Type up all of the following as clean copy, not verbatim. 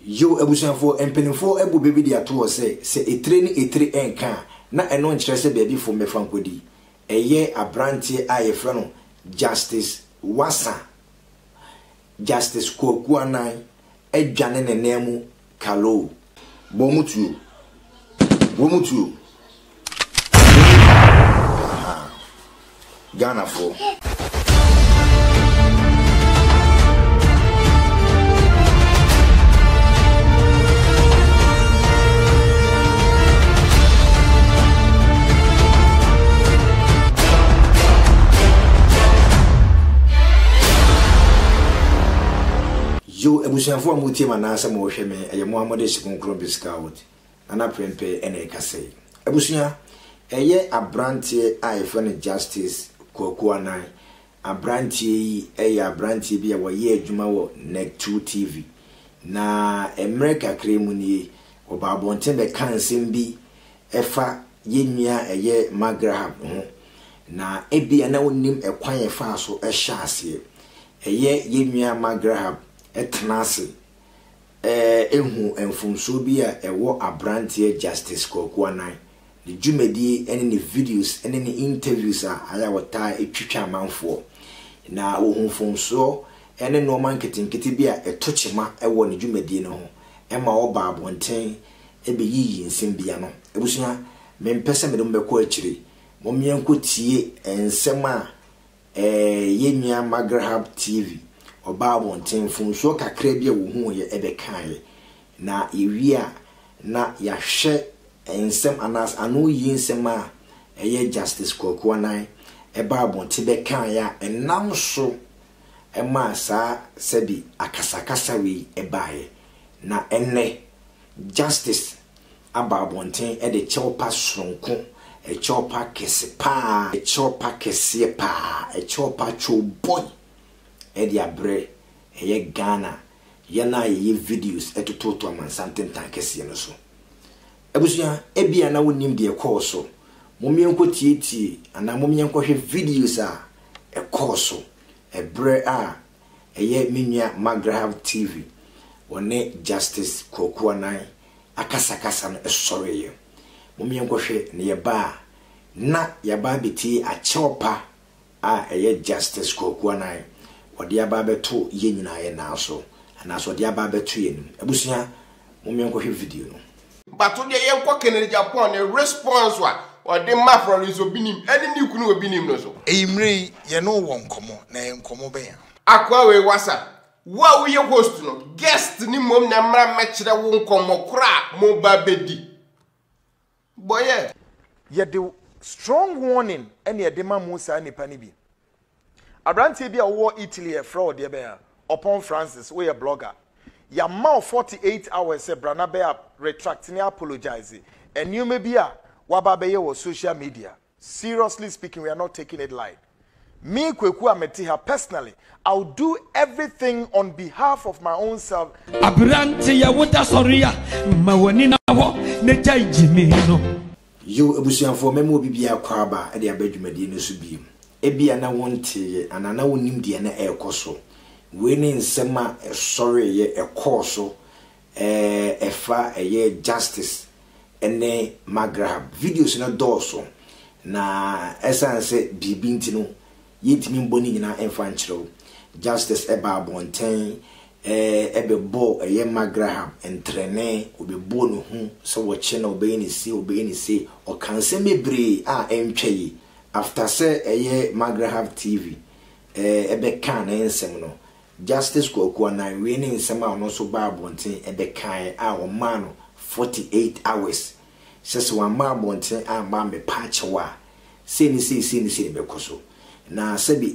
Yo ebusanfo empenifo ebu baby dia to say etre ni etre enka na eno nkyere se baby fo mefa nkodi eye abrantie aye frɛ no Justice Wasa Justice Kwaku Anan edwane ne nemu kalo bomutu Ghana for Yo ebusanfo amutie manasa mo hweme eye Muhammad Shikonkro Biskaut ana prempe ene kase ebusunya eye abrantie aifene Justice Kwaku Anan abrantie yi eye abrantie bi a woye adwuma wo Net2 TV na America kremu ni obabonten be kansem bi efa yenua eye Magraham ho na ebi ana wonim ekwan efa so ehya ase eye yenua Magraham etnase ehu enfumso bi a ewo abrantie Justice Kwaku Anan the jumedi ene ni videos ene ni interviews a aya wota etwitwa amanfo na ohunfumso ene no man ketinketi bi a etochema ewo ni jumedi no ho ema oba abonten ebe yiyi nsem bia no ebusunya mempese me dum beko akiri momienko tie ensem a yenua Magraham TV oba abonten fumso kakra bia wo hu ye ebe kan na ewia na yahwe ensem anas anu yinsem a eye Justice Kwaku Anan eba abonte be kan ya enam so ema sa sebi akasakasa wi ebae na enne Justice aba abonte e de chopa sonko e chopa kesepa e chopa kesepa e chopa choboy e di abre eye Ghana yana ye videos etototo amansanten tankese no so ebusuya ebia na wonim de ekoso momienko tietie ana momienko hwe videos a ekoso ebre a eye menua Magraham TV wone Justice Kwaku Anan akasakasa no esoreye momienko hwe ne yeba na yaba beti a chopa a eye Justice Kwaku Anan wode aba beto ye nyina ye na so ana so de aba beto ye nim ebusuya momienko hwe video no but when you go Kennedy Japan, a response or the mafro is obinim, and you couldn't obinim no so. Imri, you know one common, name common bear. Aquawe wasa. What we your host no? Guest ni mom na mra match that won't come cra mo babedi. Boy, yeah, the strong warning any a dema musa ni panibi. Abranti be a war Italy a fraud de bear upon Francis, we a blogger. Ya mouth 48 hours say Branabe retracting apologizing. And you may be a Wababe was social media. Seriously speaking, we are not taking it light. Me Kwaku Ametiha personally, I'll do everything on behalf of my own self. Abranti ya wuta soria mawanina wo neja ijimino. Yo ebusianfo memo bibia kwaba e de abadwumadi no so bi. Ebia na wonte anana wonim de na ekoso. Winning nsema sorry ye ekoso efa ye Justice ene Magraham videos na doso na essence bibinti no yetimi mboni nyina emfa nkyerɛw Justice eba abonten ebebo ye Magraham entrene obebo no hu so wo che na obeyini si o kanse mebre a entwei after say ye Magraham TV ebe kan ensem no Justice Kwaku Anan winning nsema no so ba abonten ebe kan a o man 48 hours sese wa ma abonten a ma me pachewa se ni be koso na sebi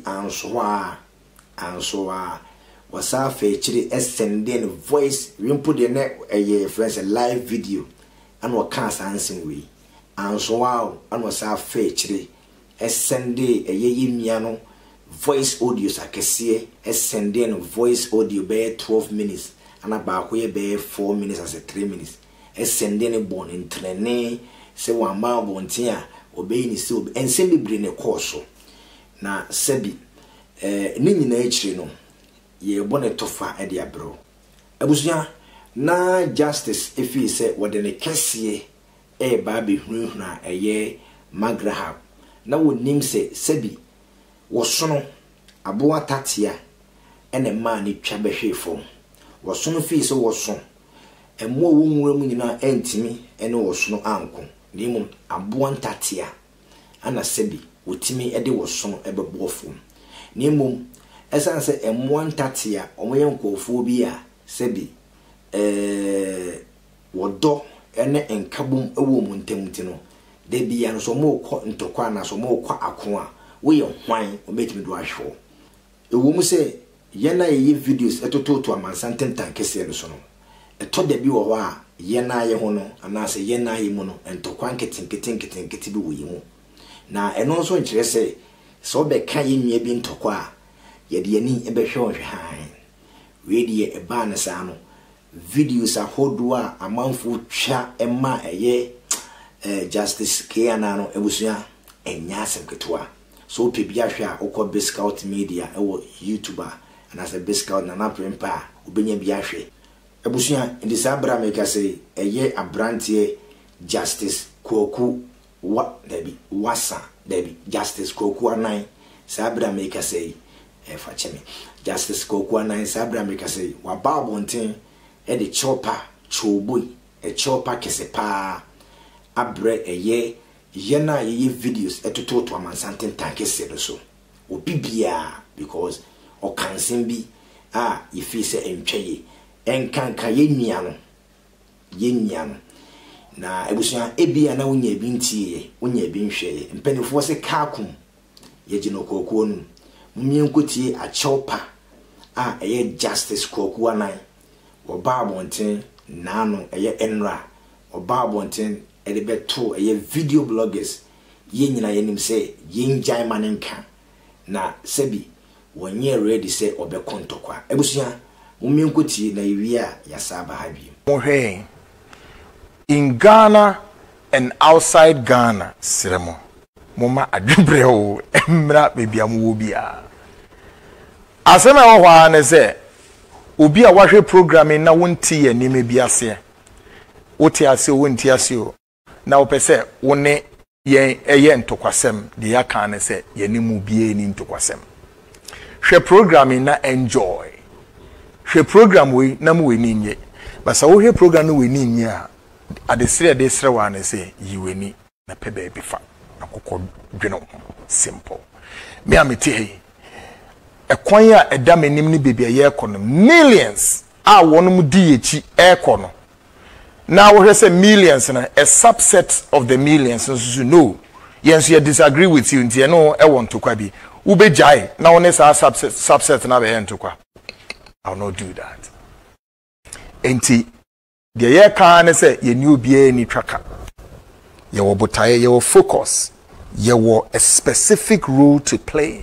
ansoa wasa fe chiri extending voice wimpo de na eye friends live video and wa kan sansen we ansoa and wasa fe chiri extending eye yimia no voice audio sakese sending voice audio be 12 minutes and about we be 4 minutes as a 3 minutes sending born in training se wan ma bontin a obey ni se ensem bebre ne course na sebi ni nyina akire no ye bone tofa e de abro abusuya na justice efi se wode ne kese e ba be hunhuna eye magraham na wonim se sebi wosono aboa tatia ene ma ni twa behwe fom wosono fi se woson emo wo nwura mu nyina entimi ene wosono anko nimum aboa tatia ana sebi wotimi ede wosono ebebo fom nimum esanse emo tatia omoye nkofo bi a sebi wodo ene enkabum ewo mu ntemti no de bia no so mo kɔ ntokwa na so mo kɔ ako a wo ye hwan o betimi do ahwo ewo mu se ye na ye videos etototo amansanten tankese no so no eto da bi wo hɔ a ye na ye ho no anase ye na ye mu no ntokwa nketenkete bi wo yi mu na eno so nkyerɛ sɛ so be ka ye nua bi ntokwa a ye de ani ebɛhwɛ wo hwan we de e ba ne sa no videos ahodua amanfo twa ema eye justice Kiana no ebusua enya asem so pe bia hwe a ukọ Biscout Media ewo YouTuber and as a Biscout na prempa obenya bia hwe ebusua ndi sabra make say eye abrantie justice Koku wasa debi justice Koku anan sabra make say fa cheme justice Koku anan sabra make say wa babonten e de chopa choboi e chopa kesepa abre eye yena ye videos etototo amansanten tankese do so obibia because o kansen bi ifi se entweye enkanka ye nua no na ebusuan ebia na wonya bi ntie wonya bi nhweye mpanifo se kaakum ye gino Koku no mmienkotie achopa eye justice Koku anan oba abonten nano eye enra oba abonten elebeto eye video bloggers ye nyina yenim se ye njai manenka na sebi wonye ready se obekontokwa ebusua mummenkotie na yiwia ya saba habi mohwe in Ghana and outside Ghana siremo moma adwebreo emra bebia mo bia asema wo hwa ne se obi a wahwe programming na wonti ye nime biase wote ase wonti ase o na opese wone ye eye ntokwasem de yaka ne se ye nimu bie ni ntokwasem hwe programming na enjoy hwe program we na mu weni nye basa wo hwe program no weni nye a adesire desire wa ne se yiweni na pebe bifa akokɔ dwene simple me amete he ekwan a eda menim ni bebia ye ekono millions a wonum di echi ekono now we say millions na a subset of the millions so you know yes you disagree with you nti no e want to kwa bi ubejai na one say subset na be ento kwa I'll not do that enti the ye kan say ye new bia ni twaka ye wo botaye ye wo focus ye wo a specific role to play.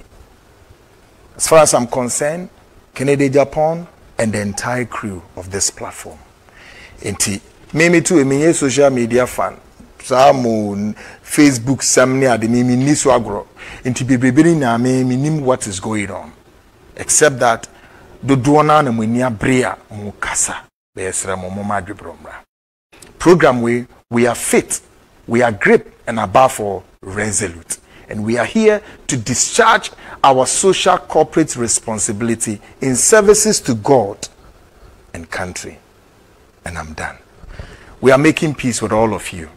As far as I'm concerned, Kennedy Japan and the entire crew of this platform. Enti, me too, a social media fan. Some Facebook, some near the me niso agro. Enti bebebiri na me nim what is going on. Except that the duana na munia brea mukasa. Besra mama bromra. Program we are fit, we are grip, and above all resolute. And we are here to discharge our social corporate responsibility in services to God and country. And I'm done. We are making peace with all of you.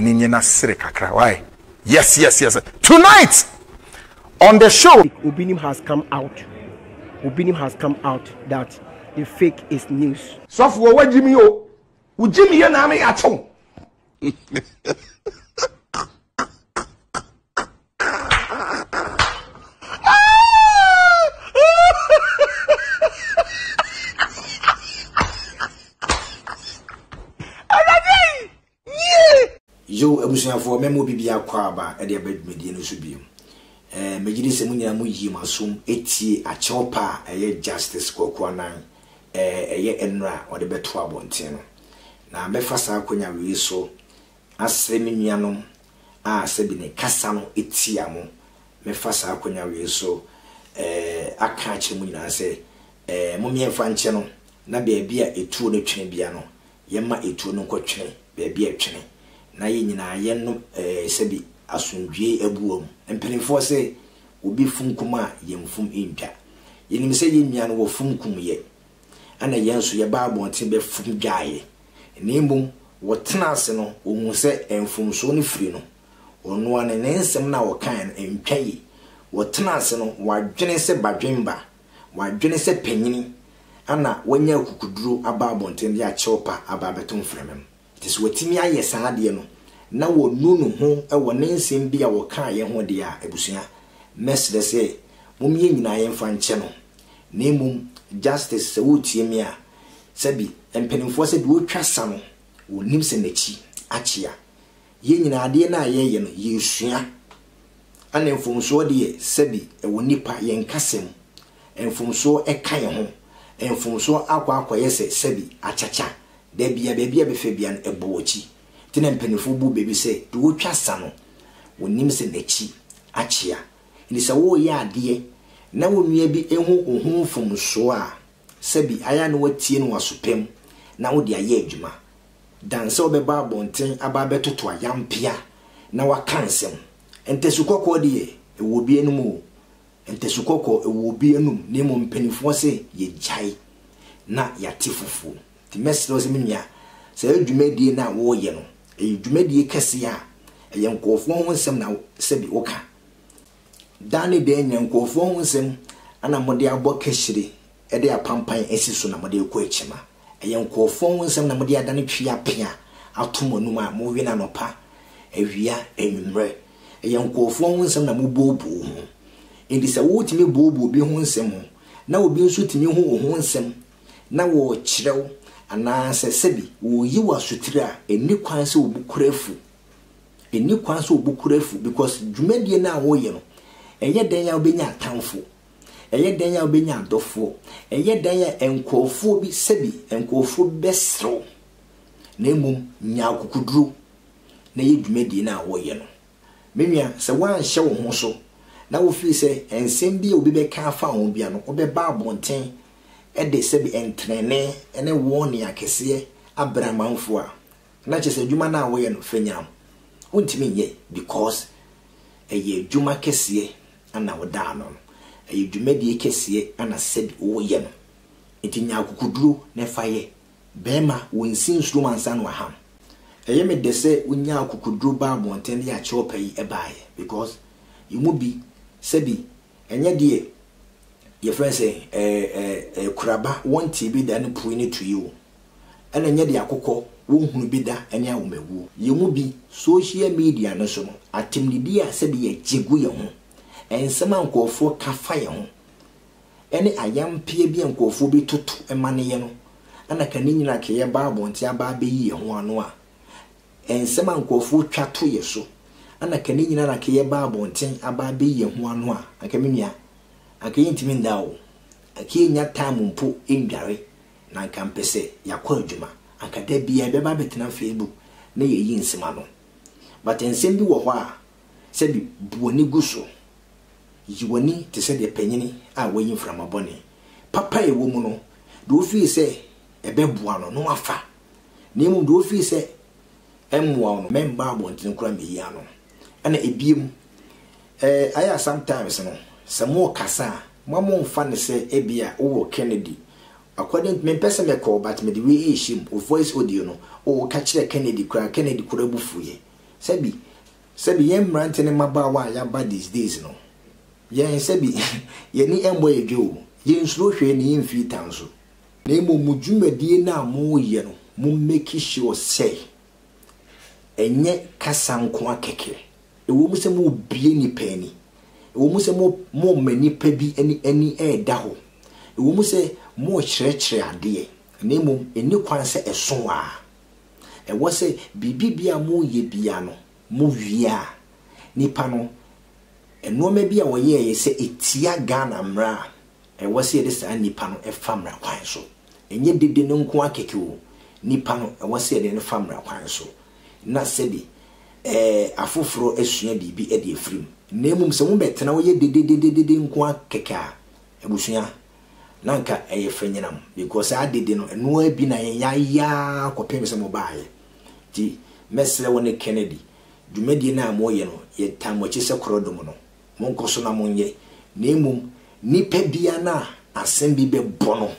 Why? Yes. Tonight, on the show, Ubinim has come out. Ubinim has come out that the fake is news. So for what Jimmy O? Jimmy Yanami at home. Yo ebusuafo memo bibia kwa aba e de abedmedie no so bio megidi se munyina mu yi masum etie achopa eye justice Koku anan eye enra o de beto abonten no na mefa sa akonya wi so asemi nuanom a sebi ne kasa no etia mo mefa sa akonya wi so aka che munyina se mo miemfa nche no na beebi a etuo no twene bia no yema etuo no nkotwene beebi a twene na ye nyina ye no sebi asundwie abuom empenifo se obi funkum a yemfum intwa yenim se ye nua no wo funkum ye ana yenso ye ba abonte be fum dwaye nemum wo tenase no ohun se enfumso no firi no ono ane nensem na wo kan entwaye wo tenase no wadwene se badwemba wadwene se panyini ana wanya kukuduro aba abonte ndi a cheopa aba beton fremem tis watimi aye saade no na wo nunu ho e wo nensem bia wo kan ye ho de a ebusua mesde se mumye nyina ye mfa nche no nemum justice se wotiemi a sabi empenimfo se de wotwa sa no wonim se nachi achia ye nyina ade na ye no yesua ana mfomso de sabi e wonipa ye nkasem mfomso e kan ho mfomso akwa yese sabi achacha da bia befe bia no ebochi tena mpenimfo bu bebi se de wotwa sa no wonim se nachi achia ni se wo ye ade na wonua bi ehu ohun fomso a sabi aya no watie no wasopem na wo de aye adwuma dan se obeba abonten aba betoto ayampia na wakansem entesukoko de ewo bi enum entesukoko ewo bi enum ne mo mpanifo se ye jai na yate fufu ti meslo se minia se adwumadie na wo ye no adwumadie kese a eyenkofo ho nsem na sabi woka dane de nyankofo ho nsem ana mode abɔ kehire ede apampan esiso na mode ekɔ echima eyenkofo ho nsem na mode adane twa apia atomonum a mo wi na nopa awia enwumre eyenkofo ho nsem na mo bobo ho indi se wotimi bobo bi ho nsem na obi nso timi ho nsem na wo kirew ana se sebi wo yi wasutira eni kwan se obukurafu because dwumadie na wo ye no eye den ya obenya atamfo eye den ya obenya adofo eye den ya enkofo bi sebi enkofo besro na emum nya kukuduru na ye dwumadie na wo ye no menua se wan hye wo ho so na wo fi se ensem bi obi be ka fa ho bia no obeba abonten ede sebi entrene ene wo ne akese abramanfo a na chese dwuma na wo ye no fanyam untimi ye because eye dwuma kese ana woda no eye dwumadie kese ana sebi wo ye no etinya kukuduru na faye bema wonsin suru mansa no aham eye me de se unya kukuduru ba abonten ya chopa yi ebaye because yimu bi sebi enye de ye friend say kuraba wonti bi da no pui ni to you ana enye de akokɔ wohunu bi da ene awomawu yimu bi social media no so no atimdidi a sebi ye jegu ye ho ensema nkofo kafa ye ho ene ayampie bi nkofo bi toto emane ye no ana kani nyina ke ye ba abonti aba be yi ye ho ano a ensema nkofo twato ye so ana kani nyina na ke ye ba abonti aba be yi ye ho ano a akamenya akayi ntimi ndawo akayi nya time mpo endware na nkampese yakɔ adwuma akada bia beba betena Facebook na ye yi nsema no but ensem bi wo hɔ a se bi buoni guso yiwani te se de panyini a wayi mframabɔne papa ye wo mu no do fi se ebeboa no no afa na emu do fi se emmoa no memba abonten kura me yi ano ana ebiem aya sometimes no samo kasa mamo mfa ne se ebia wo Kennedy according to me person me call but me the way him o voice audio no o ka kire Kennedy kura bufuye sabi yem rante ne mabawa ya ba these days no yen sabi ye ni embo edwo ye nsuro hwe ni mfi tanso na emo mudwumadie na mo ye no mo make sure say enye kasanko akeke ewo mu se mo bie ni pani ewo mu se mo mani pa bi eni da ho ewo mu se mo kyerɛkyerɛ ade na emu eni kwan se ɛso a ɛwɔ se bibibia mo ye bia no mo wia nipa no enoma bia wɔyɛ yɛ se etia Ghana mra ɛwɔ se yɛde saa nipa no ɛfa mra kwan so enye dede no nko akeke o nipa no ɛwɔ se yɛde no fa mra kwan so na sebi afoforo asua bibi ɛde efrim na emu se mo betena wɔyɛ dede nko akeke a ebusua nanka eye fanyinam because adede no eno abi na ya kopem se mobile ti mesle woni Kennedy dwumadi na amoye no ye tamochi se korodom no monkoso na monye na emum nipa bia na asem bi be bono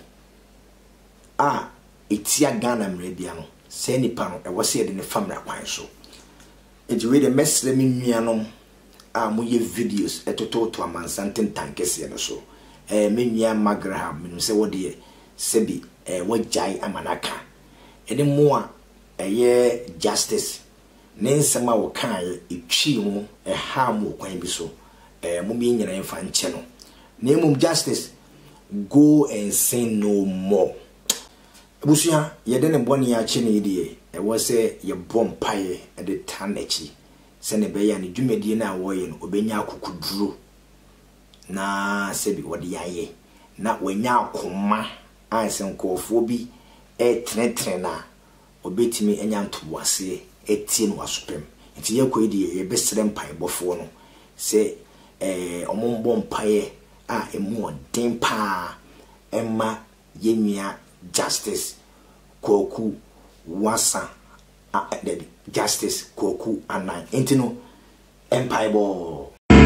etia Ghana mrebia no se nipa no e wose de ne famra kwan so enti we de mesle mi nuanom moye videos etoto to amansanten tankese no so menua Magraham minum se wode sebi wajai amanaka ene mo a eye justice ne nsema wo kan etwi mu ha mu kwan bi so mo mi nyina mfa nche no na emum justice go and sin no more ebusia yede ne boni ya che ne die wo se ye bompaye de tanechi se ne be ya ne dwumedie na wo ye no obenya akukuduro na sebi wode yaye na wanya akoma ansen kofo bi tretre na obetimi enya ntoboase etie no asopem nti yekoedi ye besere mpan bofo no se omombo mpaye emu odin pa emma yenua justice Koku wasa justice Koku anan enti no empire bo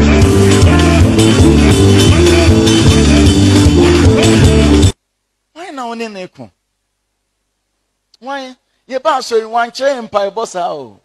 why na one na ekun why ye ba so you wan chere empire boss o